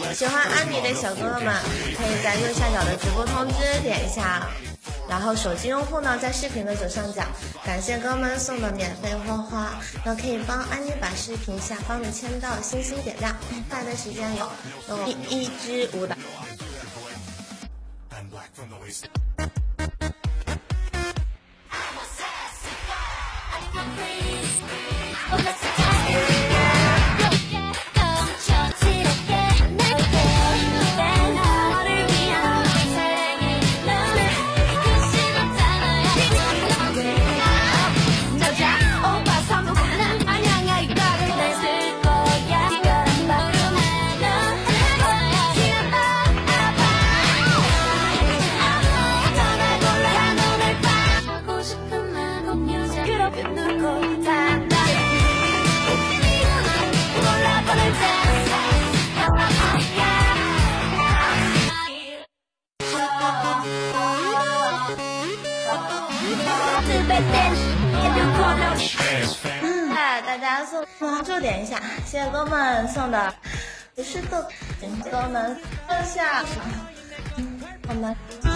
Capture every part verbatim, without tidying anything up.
喜欢安妮的小哥哥们，可以在右下角的直播通知点一下。然后手机用户呢，在视频的左上角，感谢哥们送的免费花花，那可以帮安妮把视频下方的签到星星点亮，发的时间有有一一支舞蹈。嗯，哎，大家送关注点一下，谢谢哥们送的，不是豆，哥们放下，我们。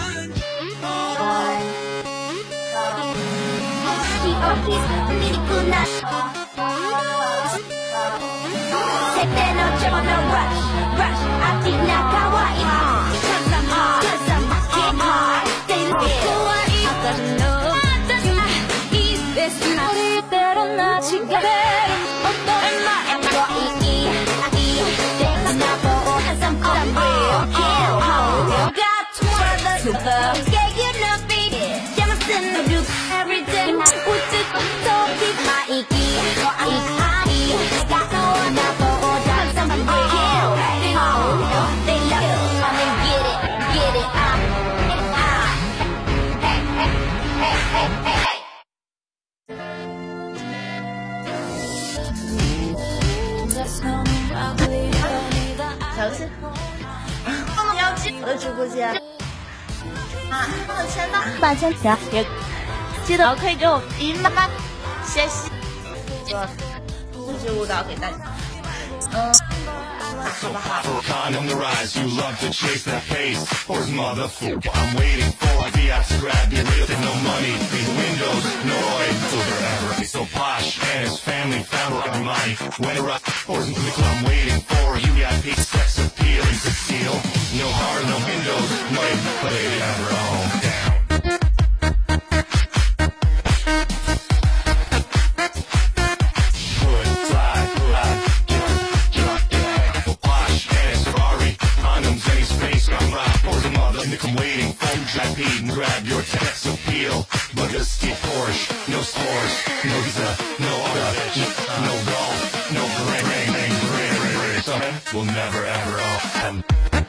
小游戏，你要进我的直播间啊！帮我签到八千条，也记得可以给我姨妈妈，谢谢。个布置舞蹈给大家，嗯，啊，好不好？ I'm waiting for you, try Pete and grab your sex appeal. But just skip Porsche, no stores, no visa, no auto, no golf, no ring, ring, ring, ring, ring, ring. Something will never ever all end.